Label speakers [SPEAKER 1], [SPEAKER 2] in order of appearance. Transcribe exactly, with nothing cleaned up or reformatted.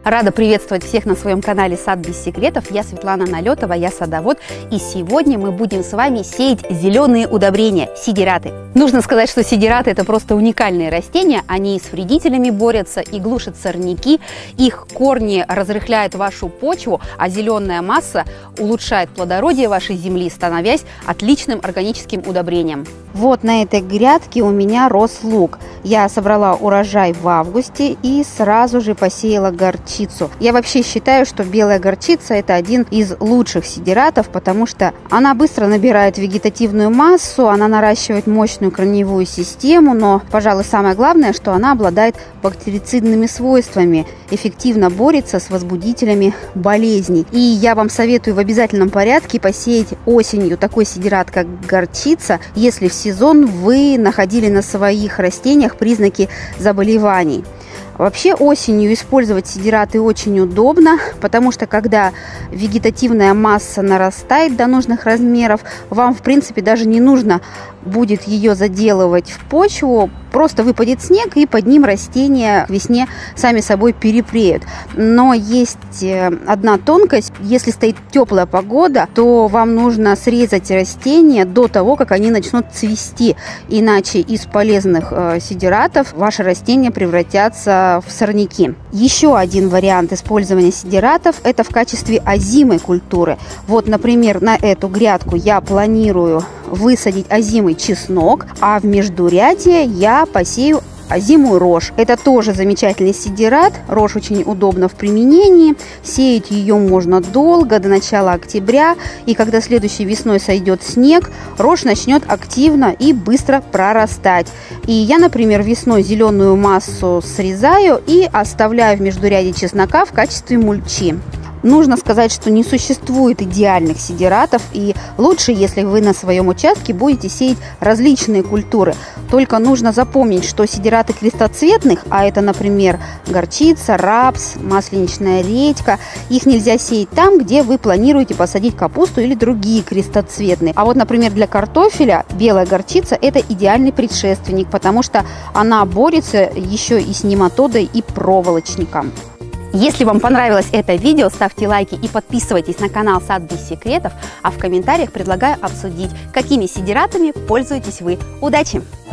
[SPEAKER 1] Рада приветствовать всех на своем канале «Сад без секретов». Я Светлана Налетова, я садовод. И сегодня мы будем с вами сеять зеленые удобрения – сидираты. Нужно сказать, что сидираты – это просто уникальные растения. Они и с вредителями борются, и глушат сорняки. Их корни разрыхляют вашу почву, а зеленая масса улучшает плодородие вашей земли, становясь отличным органическим удобрением.
[SPEAKER 2] Вот на этой грядке у меня рос лук. Я собрала урожай в августе и сразу же посеяла горчицу. Я вообще считаю, что белая горчица – это один из лучших сидиратов, потому что она быстро набирает вегетативную массу, она наращивает мощную корневую систему, но, пожалуй, самое главное, что она обладает бактерицидными свойствами, эффективно борется с возбудителями болезней. И я вам советую в обязательном порядке посеять осенью такой сидират, как горчица, если в сезон вы находили на своих растениях признаки заболеваний. Вообще осенью использовать сидираты очень удобно, потому что когда вегетативная масса нарастает до нужных размеров, вам в принципе даже не нужно будет ее заделывать в почву, просто выпадет снег и под ним растения к весне сами собой перепреют. Но есть одна тонкость: если стоит теплая погода, то вам нужно срезать растения до того, как они начнут цвести, иначе из полезных э, сидиратов ваши растения превратятся в сорняки. Еще один вариант использования сидиратов – это в качестве озимой культуры. Вот, например, на эту грядку я планирую высадить озимый чеснок, а в междурядье я посею озимую рожь. Это тоже замечательный сидират. Рожь очень удобна в применении. Сеять ее можно долго, до начала октября. И когда следующей весной сойдет снег, рожь начнет активно и быстро прорастать. И я, например, весной зеленую массу срезаю и оставляю в междурядье чеснока в качестве мульчи. Нужно сказать, что не существует идеальных сидиратов, и лучше, если вы на своем участке будете сеять различные культуры. Только нужно запомнить, что сидираты крестоцветных, а это, например, горчица, рапс, масленичная редька, их нельзя сеять там, где вы планируете посадить капусту или другие крестоцветные. А вот, например, для картофеля белая горчица – это идеальный предшественник, потому что она борется еще и с нематодой и проволочником.
[SPEAKER 1] Если вам понравилось это видео, ставьте лайки и подписывайтесь на канал «Сад без секретов», а в комментариях предлагаю обсудить, какими сидиратами пользуетесь вы. Удачи!